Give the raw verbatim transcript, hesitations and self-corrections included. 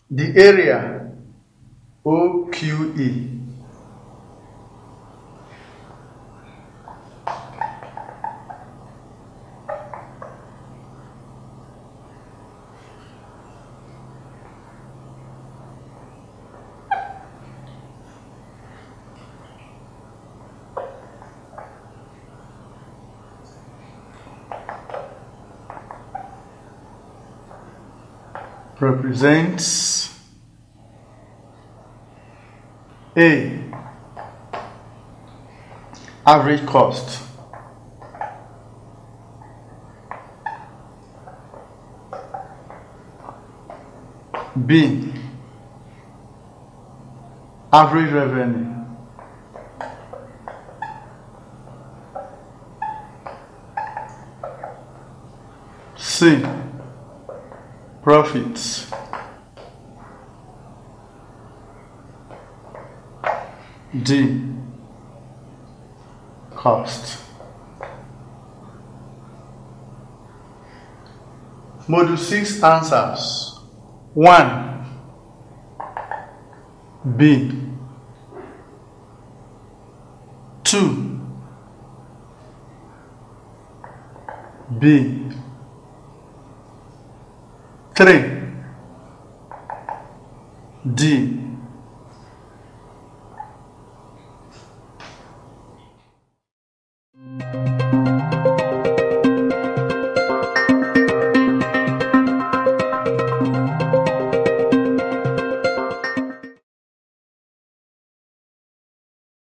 The area O Q E. Represents A, average cost. B, average revenue. C, profits. D, cost. Module six answers. one. B. two. B. three. D.